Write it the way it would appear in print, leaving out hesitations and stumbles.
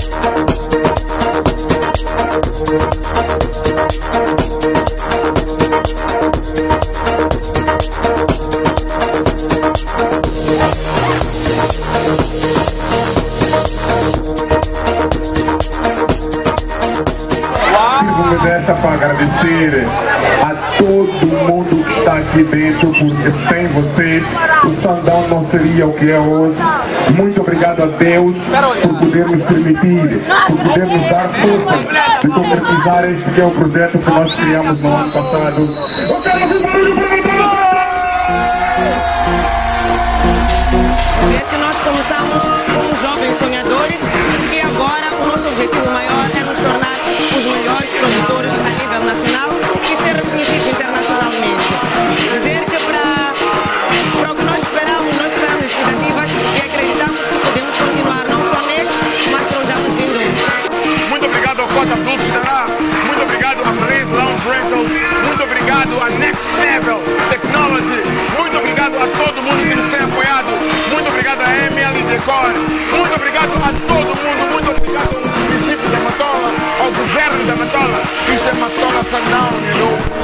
Dessa para agradecer a todo mundo que está aqui dentro, porque sem vocês o Sandão não seria o que é hoje. Muito obrigado a Deus por poder nos permitir, por poder nos dar força de concretizar este que é o projeto que nós criamos no ano passado. Desde nós começamos como jovens sonhadores e agora o nosso objetivo maior é nos tornar os melhores produtores a nível nacional e ser reconhecidos internacionalmente. Dizer que para o que nós esperamos expectativas e acreditamos que podemos continuar não só neste, mas para os anos vindouros. Muito obrigado ao Cota Dulce Dará, muito obrigado a Blaze Lounge Rentals, muito obrigado a Next Level Technology, muito obrigado a todo mundo que nos tem apoiado, muito obrigado a ML Decor, muito obrigado a todo mundo, muito obrigado ao município da Matola, ao governo da Matola. Isto é Matola Sandão, you know?